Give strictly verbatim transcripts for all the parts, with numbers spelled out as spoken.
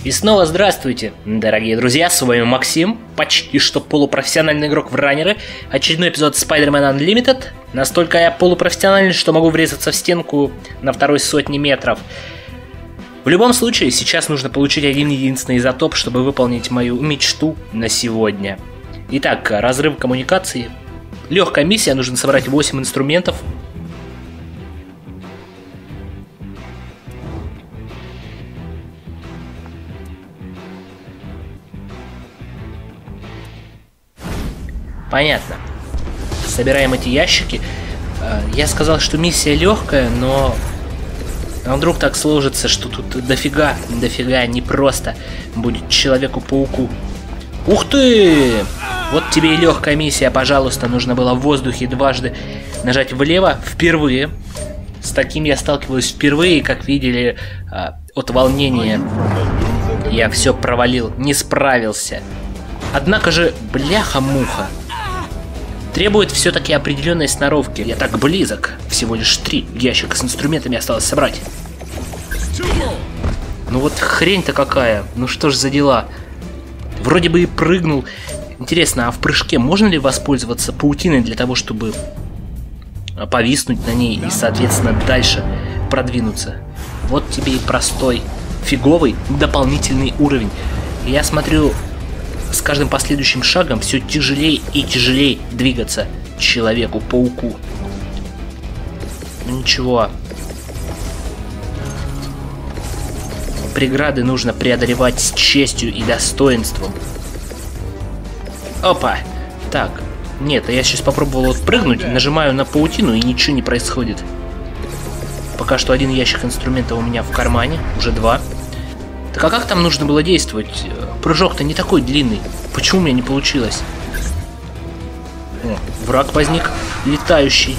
И снова здравствуйте, дорогие друзья, с вами Максим, почти что полупрофессиональный игрок в раннеры. Очередной эпизод Spider-Man Unlimited. Настолько я полупрофессиональный, что могу врезаться в стенку на второй сотни метров. В любом случае, сейчас нужно получить один единственный изотоп, чтобы выполнить мою мечту на сегодня. Итак, разрыв коммуникации. Легкая миссия, нужно собрать восемь инструментов. Понятно. Собираем эти ящики. Я сказал, что миссия легкая, но а вдруг так сложится, что тут дофига, дофига непросто будет Человеку-пауку. Ух ты! Вот тебе и легкая миссия, пожалуйста. Нужно было в воздухе дважды нажать влево впервые. С таким я сталкиваюсь впервые, как видели, от волнения я все провалил, не справился. Однако же, бляха-муха, требует все-таки определенной сноровки. Я так близок. Всего лишь три ящика с инструментами осталось собрать. Ну вот хрень-то какая. Ну что ж за дела. Вроде бы и прыгнул. Интересно, а в прыжке можно ли воспользоваться паутиной для того, чтобы повиснуть на ней и, соответственно, дальше продвинуться? Вот тебе и простой, фиговый дополнительный уровень. Я смотрю, с каждым последующим шагом все тяжелее и тяжелее двигаться Человеку-пауку. Ну ничего. Преграды нужно преодолевать с честью и достоинством. Опа! Так, нет, я сейчас попробовал вот прыгнуть, нажимаю на паутину и ничего не происходит. Пока что один ящик инструмента у меня в кармане, уже два. Так а как там нужно было действовать? Прыжок-то не такой длинный. Почему у меня не получилось? О, враг возник, летающий.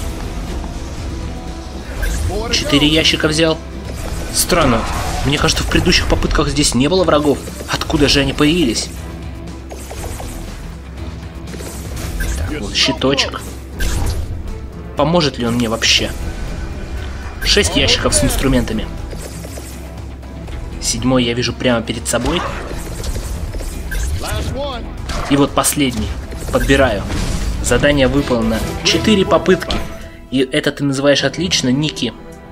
Четыре ящика взял. Странно. Мне кажется, в предыдущих попытках здесь не было врагов. Откуда же они появились? Так, вот щиточек. Поможет ли он мне вообще? Шесть ящиков с инструментами. Седьмой я вижу прямо перед собой. И вот последний. Подбираю. Задание выполнено. Четыре попытки. И это ты называешь отлично, Ники?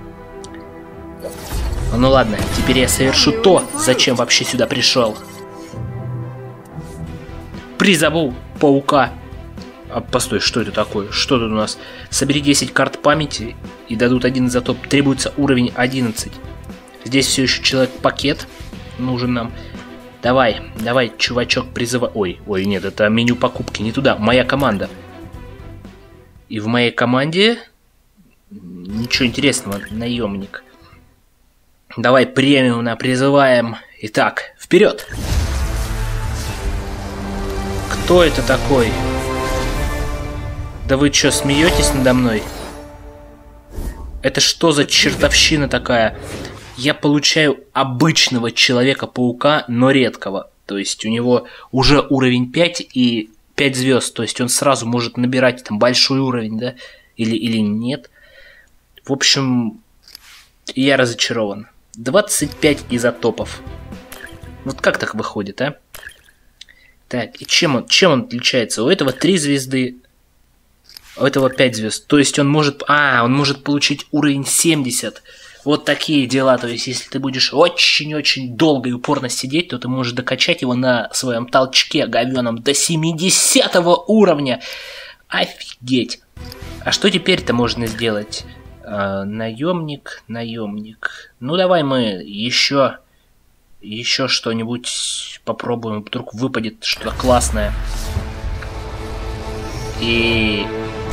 Ну ладно, теперь я совершу то, зачем вообще сюда пришел. Призову паука. А, постой, что это такое? Что тут у нас? Собери десять карт памяти и дадут один изотоп. Требуется уровень одиннадцать. Здесь все еще человек-пакет нужен нам. Давай, давай, чувачок, призывай. Ой, ой, нет, это меню покупки, не туда. Моя команда. И в моей команде ничего интересного, наемник. Давай премиум призываем. Итак, вперед! Кто это такой? Да вы что, смеетесь надо мной? Это что за чертовщина такая? Я получаю обычного Человека-паука, но редкого. То есть у него уже уровень пять и пять звезд. То есть он сразу может набирать там большой уровень, да? Или, или нет. В общем, я разочарован. двадцать пять изотопов. Вот как так выходит, а? Так, и чем он, чем он отличается? У этого три звезды, у этого пять звезд. То есть он может... А, он может получить уровень семьдесят. Вот такие дела. То есть если ты будешь очень-очень долго и упорно сидеть, то ты можешь докачать его на своем толчке говёном до семидесятого уровня. Офигеть. А что теперь-то можно сделать? А, наемник, наемник. Ну давай мы еще, еще что-нибудь попробуем. Вдруг выпадет что-то классное. И...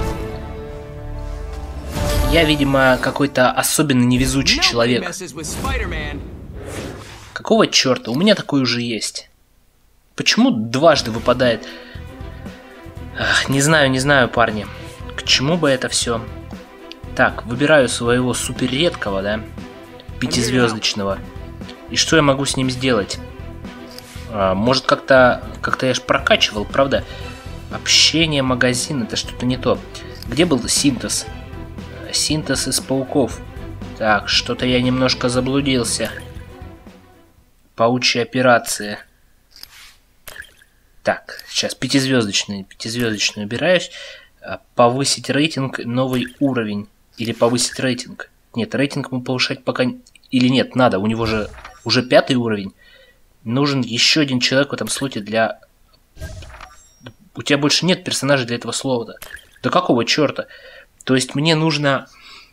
Я, видимо, какой-то особенно невезучий человек. Какого черта? У меня такой уже есть. Почему дважды выпадает? Ах, не знаю, не знаю, парни. К чему бы это все? Так, выбираю своего супер редкого, да? Пятизвездочного. И что я могу с ним сделать? А, может, как-то... Как-то я ж прокачивал, правда? Общение, магазин, это что-то не то. Где был синтез? Синтез из пауков. Так, что-то я немножко заблудился. Паучья операция. Так, сейчас пятизвездочный, пятизвездочный убираюсь. Повысить рейтинг, новый уровень. Или повысить рейтинг. Нет, рейтинг мы повышать пока... Или нет, надо, у него же уже пятый уровень. Нужен еще один человек в этом слоте для... У тебя больше нет персонажей для этого слота. Да какого черта? То есть мне нужно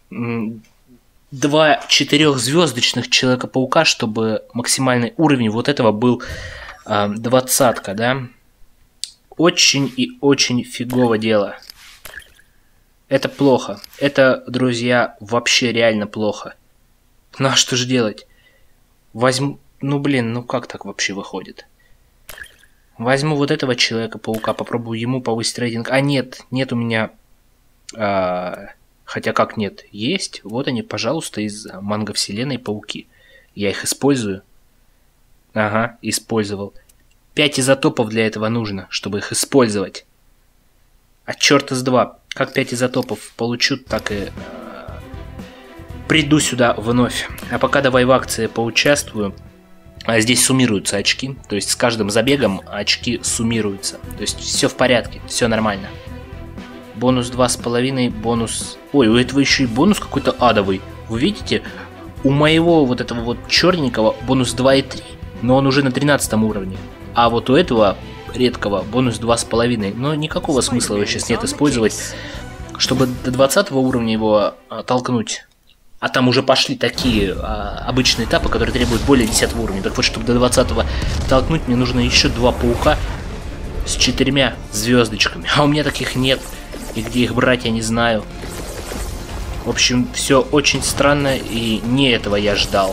два четырехзвездочных Человека-паука, чтобы максимальный уровень вот этого был э, двадцатка, да? Очень и очень фигово дело. Это плохо. Это, друзья, вообще реально плохо. Ну а что же делать? Возьму... Ну блин, ну как так вообще выходит? Возьму вот этого Человека-паука, попробую ему повысить рейтинг. А нет, нет у меня... А... Хотя как нет? Есть. Вот они, пожалуйста, из манго-вселенной пауки. Я их использую. Ага, использовал. Пять изотопов для этого нужно, чтобы их использовать. А черта с два. Как пять изотопов получу, так и... Приду сюда вновь. А пока давай в акции поучаствую. А здесь суммируются очки. То есть с каждым забегом очки суммируются. То есть все в порядке, все нормально. Бонус два с половиной, бонус... Ой, у этого еще и бонус какой-то адовый. Вы видите? У моего вот этого вот черненького бонус два и три. Но он уже на тринадцатом уровне. А вот у этого редкого бонус два с половиной. Но никакого смысла его сейчас нет использовать, чтобы до двадцатого уровня его а, толкнуть. А там уже пошли такие а, обычные этапы, которые требуют более десятого уровня. Так вот, чтобы до двадцатого толкнуть, мне нужно еще два паука с четырьмя звездочками. А у меня таких нет. И где их брать, я не знаю. В общем, все очень странно, и не этого я ждал.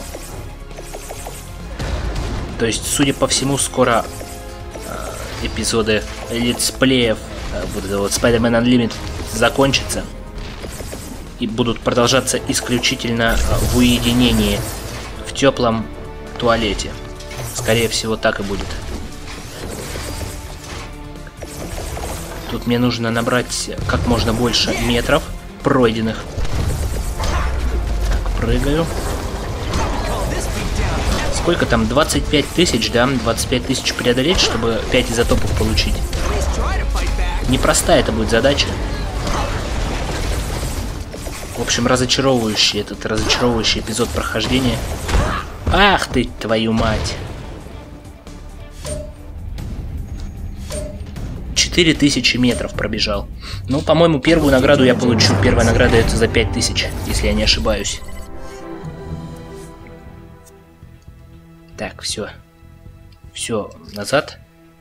То есть, судя по всему, скоро э, эпизоды летсплеев э, вот это вот Spider-Man Unlimited закончатся. И будут продолжаться исключительно в уединении, в теплом туалете. Скорее всего, так и будет. Тут мне нужно набрать как можно больше метров пройденных. Так, прыгаю. Сколько там? двадцать пять тысяч, да? двадцать пять тысяч преодолеть, чтобы пять изотопов получить. Непростая это будет задача. В общем, разочаровывающий этот разочаровывающий эпизод прохождения. Ах ты, твою мать! четыре тысячи метров пробежал. Ну, по-моему, первую награду я получу. Первая награда это за пять тысяч, если я не ошибаюсь. Так, все. Все, назад.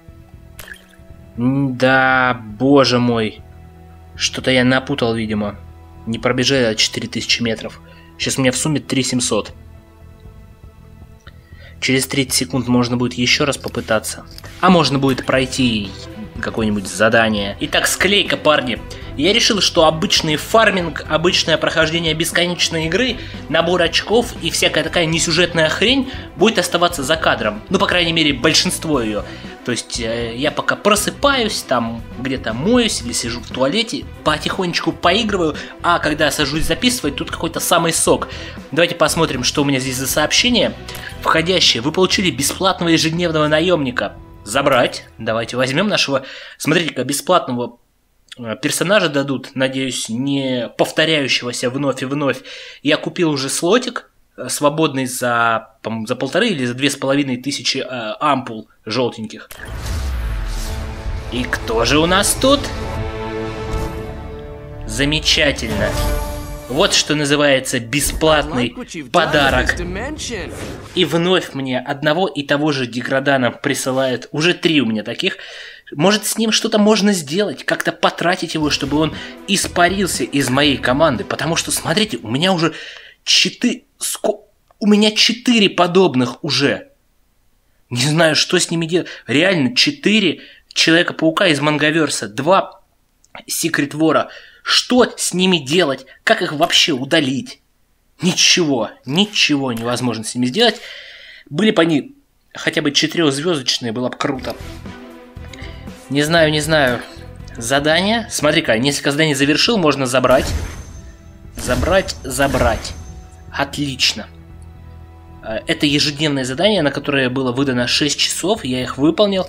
Да, боже мой. Что-то я напутал, видимо. Не пробежал четыре тысячи метров. Сейчас у меня в сумме три тысячи семьсот. Через тридцать секунд можно будет еще раз попытаться. А можно будет пройти какое-нибудь задание. Итак, склейка, парни. Я решил, что обычный фарминг, обычное прохождение бесконечной игры, набор очков и всякая такая несюжетная хрень будет оставаться за кадром. Ну, по крайней мере, большинство ее. То есть, э, я пока просыпаюсь, там где-то моюсь или сижу в туалете, потихонечку поигрываю, а когда сажусь записывать, тут какой-то самый сок. Давайте посмотрим, что у меня здесь за сообщение. Входящее. Вы получили бесплатного ежедневного наемника. Забрать. Давайте возьмем нашего, смотрите-ка, бесплатного персонажа дадут, надеюсь, не повторяющегося вновь и вновь. Я купил уже слотик, свободный за, за полторы или за две с половиной тысячи э, ампул желтеньких. И кто же у нас тут? Замечательно. Вот что называется бесплатный подарок. И вновь мне одного и того же деградана присылают. Уже три у меня таких. Может, с ним что-то можно сделать, как-то потратить его, чтобы он испарился из моей команды. Потому что, смотрите, у меня уже четыре... У меня четыре подобных уже. Не знаю, что с ними делать. Реально, четыре Человека-паука из Мангаверса, два Секрет Вора. Что с ними делать? Как их вообще удалить? Ничего, ничего невозможно с ними сделать. Были бы они хотя бы четырехзвездочные, было бы круто. Не знаю, не знаю. Задание. Смотри-ка, несколько заданий завершил, можно забрать. Забрать, забрать. Отлично. Это ежедневное задание, на которое было выдано шесть часов. Я их выполнил.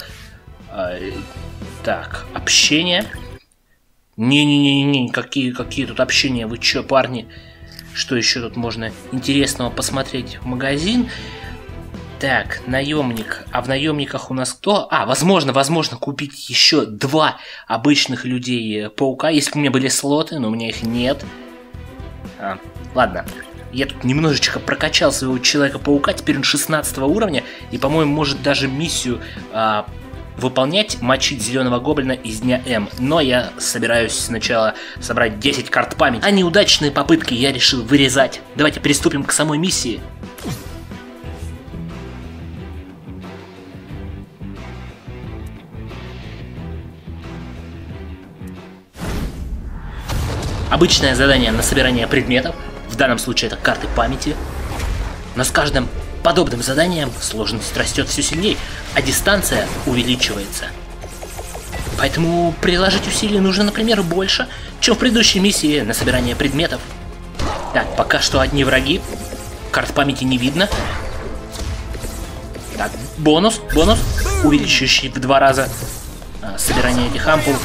Так, общение. Не-не-не-не, какие, какие тут общения? Вы чё, парни? Что еще тут можно интересного посмотреть? Магазин. Так, наемник. А в наемниках у нас кто? А, возможно, возможно купить еще два обычных людей паука, если бы у меня были слоты, но у меня их нет. А, ладно. Я тут немножечко прокачал своего Человека-паука, теперь он шестнадцатого уровня, и, по-моему, может даже миссию а, выполнять, мочить зеленого гоблина из дня М. Но я собираюсь сначала собрать десять карт памяти, а неудачные попытки я решил вырезать. Давайте приступим к самой миссии. Обычное задание на собирание предметов. В данном случае это карты памяти. Но с каждым подобным заданием сложность растет все сильнее, а дистанция увеличивается. Поэтому приложить усилий нужно, например, больше, чем в предыдущей миссии на собирание предметов. Так, пока что одни враги. Карт памяти не видно. Так, бонус, бонус, увеличивающий в два раза а, собирание этих ампул.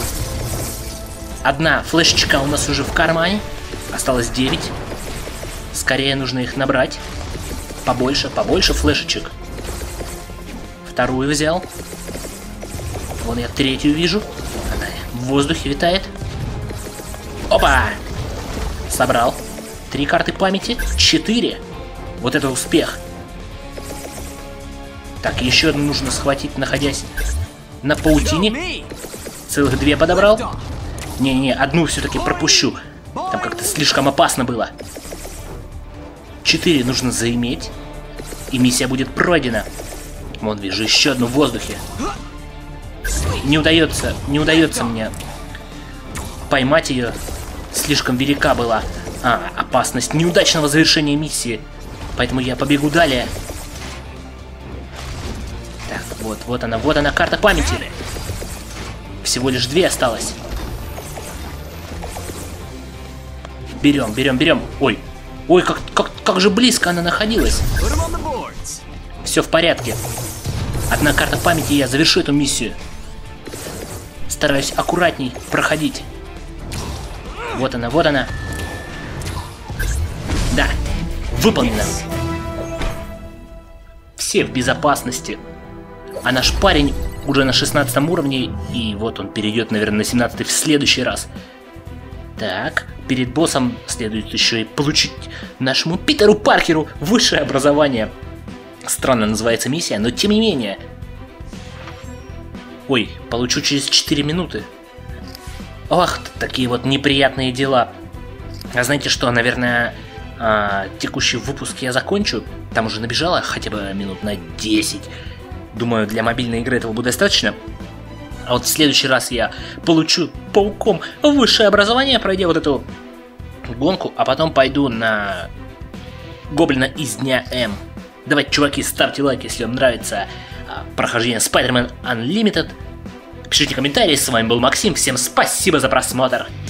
Одна флешечка у нас уже в кармане. Осталось девять. Скорее нужно их набрать. Побольше, побольше флешечек. Вторую взял. Вон я третью вижу. Она в воздухе витает. Опа! Собрал. Три карты памяти. Четыре. Вот это успех. Так, еще одну нужно схватить, находясь на паутине. Целых две подобрал. Не-не, одну все-таки пропущу. Там как-то слишком опасно было. Четыре нужно заиметь. И миссия будет пройдена. Вон, вижу еще одну в воздухе. Не удается, не удается мне поймать ее. Слишком велика была а, опасность неудачного завершения миссии. Поэтому я побегу далее. Так, вот, вот она, вот она, карта памяти. Всего лишь две осталось. Берем, берем, берем. Ой, ой, как, как, как же близко она находилась. Все в порядке. Одна карта памяти, я завершу эту миссию. Стараюсь аккуратней проходить. Вот она, вот она. Да, выполнено. Все в безопасности. А наш парень уже на шестнадцатом уровне, и вот он перейдет, наверное, на семнадцатый в следующий раз. Так, перед боссом следует еще и получить нашему Питеру Паркеру высшее образование. Странно называется миссия, но тем не менее. Ой, получу через четыре минуты. Ох, такие вот неприятные дела. А знаете что, наверное, а, текущий выпуск я закончу. Там уже набежало хотя бы минут на десять. Думаю, для мобильной игры этого будет достаточно. А вот в следующий раз я получу пауком высшее образование, пройдя вот эту гонку, а потом пойду на гоблина из дня М. Давайте, чуваки, ставьте лайк, если вам нравится а, прохождение Spider-Man Unlimited. Пишите комментарии, с вами был Максим, всем спасибо за просмотр.